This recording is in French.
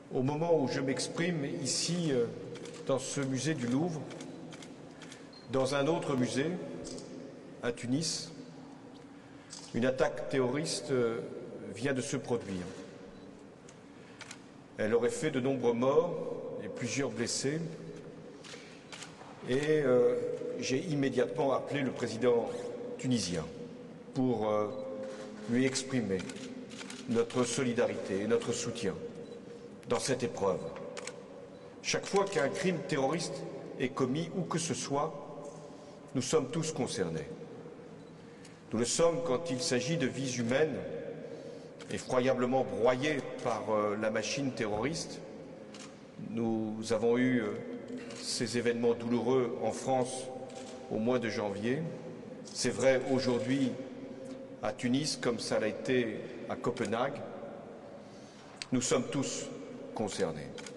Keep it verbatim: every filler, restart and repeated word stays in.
Au moment où je m'exprime ici, dans ce musée du Louvre, dans un autre musée, à Tunis, une attaque terroriste vient de se produire. Elle aurait fait de nombreux morts et plusieurs blessés. Et euh, j'ai immédiatement appelé le président tunisien pour euh, lui exprimer notre solidarité et notre soutien dans cette épreuve. Chaque fois qu'un crime terroriste est commis, où que ce soit, nous sommes tous concernés. Nous le sommes quand il s'agit de vies humaines effroyablement broyées par euh, la machine terroriste. Nous avons eu euh, ces événements douloureux en France au mois de janvier. C'est vrai aujourd'hui à Tunis comme ça l'a été à Copenhague. Nous sommes tous concernés.